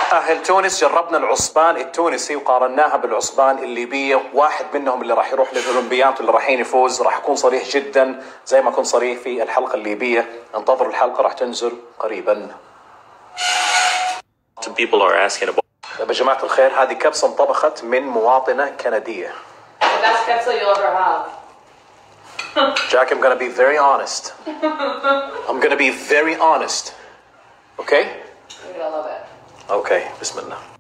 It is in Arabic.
أهل تونس جربنا العصبان التونسي وقارناها بالعصبان الليبية، واحد منهم اللي راح يروح للأولمبياد واللي رايحين يفوز. راح أكون صريح جدا زي ما كنت صريح في الحلقة الليبية. انتظروا الحلقة راح تنزل قريبا. People are asking about. يا جماعة الخير، هذه كبسة انطبخت من مواطنة كندية. The best pizza you'll ever have. Jack, I'm gonna be very honest. I'm gonna be very honest. Okay? You're gonna love it. Okay, بسم الله.